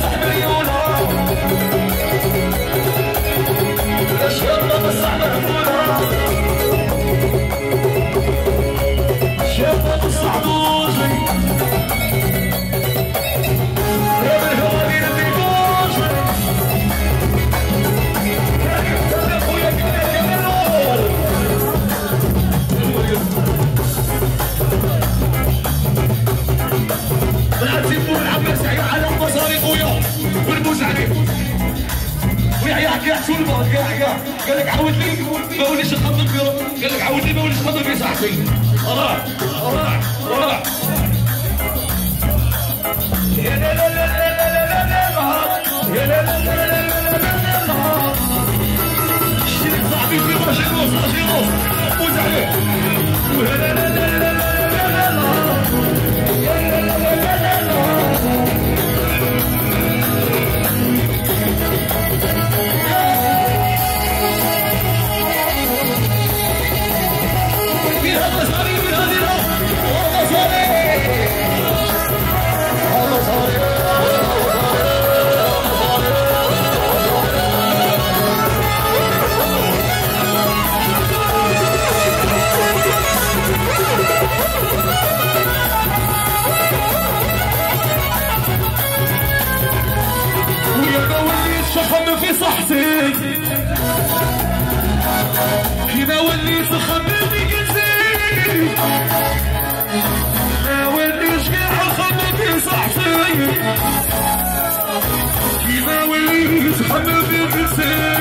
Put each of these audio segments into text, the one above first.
قال لك عاود لي ما وليش نخدم في قال لك عاود لي ما وليش نخدم في صحتي راح يا لا لا لا لا لا لا يا لا لا لا لا لا لا شريك صاحبي في راجل فوز عليه يا لا لا لا لا في صحتي كيما وليت نخمم في جنسي ما وليتش كاع نخمم في صحتي كيما وليت نخمم في جنسي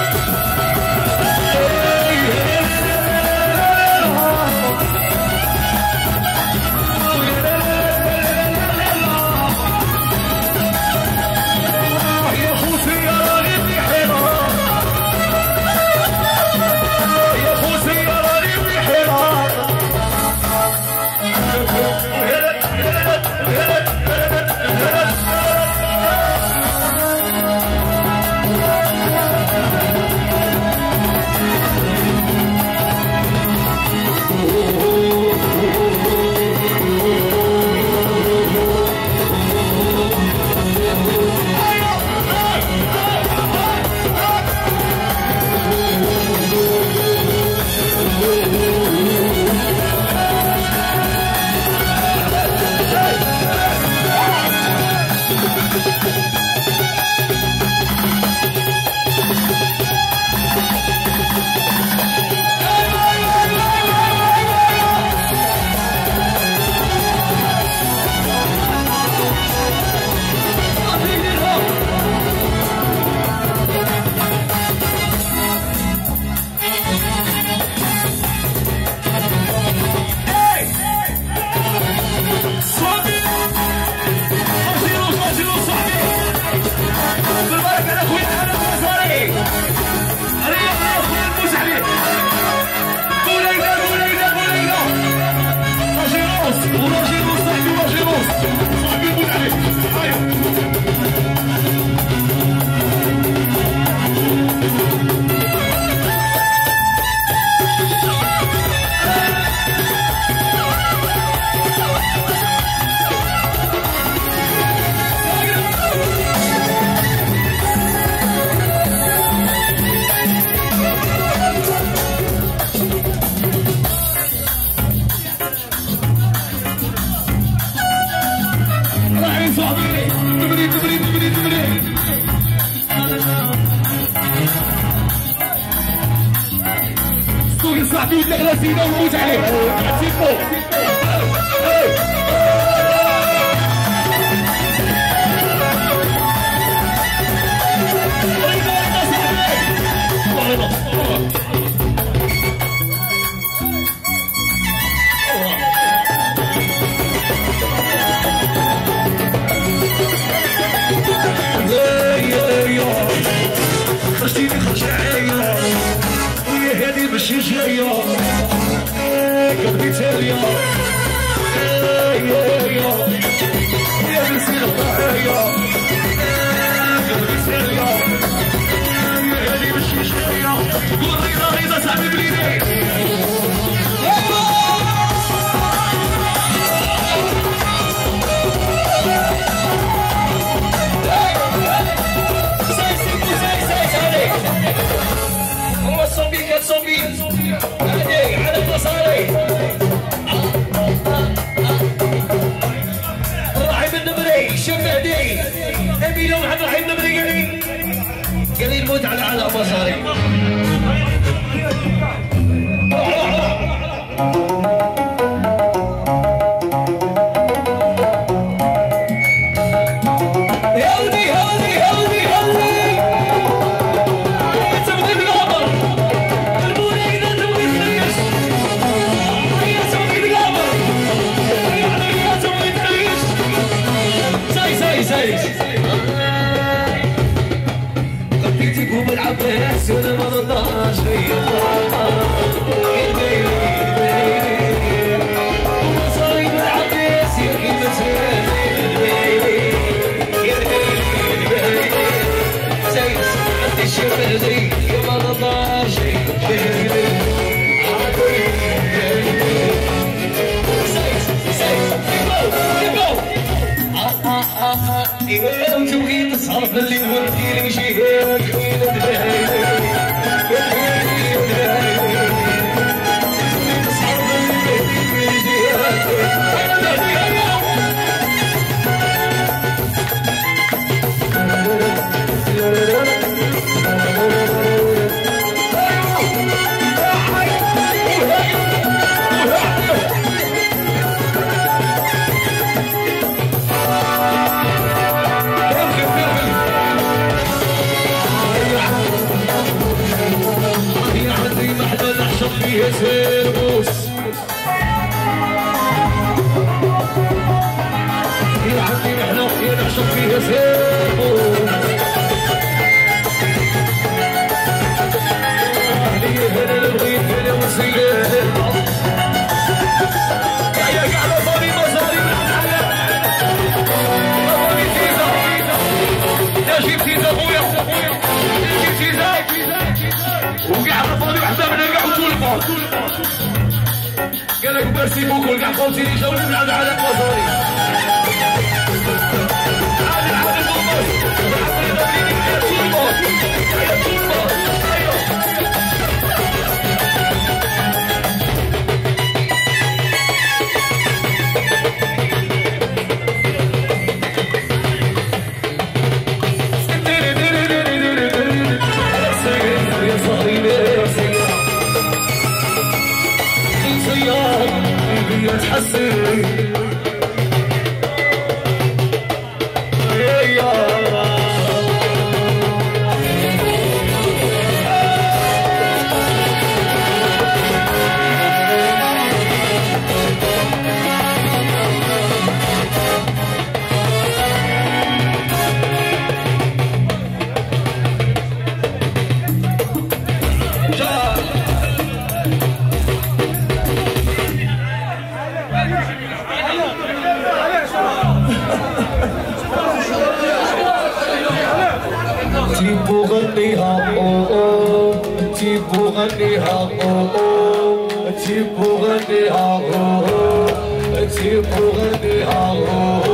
صاحبي ولا سيدنا وموت عليه خرجتيني خرج عيا ويا هادي ماشي جايه قلبي تاليه يا نسيت الضحايا قلبي تاليه يا هادي ماشي جايه قول رضا صاحبي بليدي Hey! شمالي امين عبد الرحيم النبري قال لي الموت على مصاري قبيتكم العباس وانا ما رضاش صايب العباس يا اخي زيت عند الشبازي ما رضاش تبغي تصرف اللي ودي المشيهات حين فيها سيربوس يا عمي نحن يا نعشق فيها سيربوس هي هنا البغيت هنا وسيلة يا قاعدة صاري مصاري مصاري تيزا يا جيب تيزا خويا جيب تيزا وقاعد فاضي وحده من القاع وطول قال لك ميرسي بوكو القاع خوتي اللي جاو من على المصاري تحسن تيبو غنيها تيبو غنيها تيبو غنيها تيبو غنيها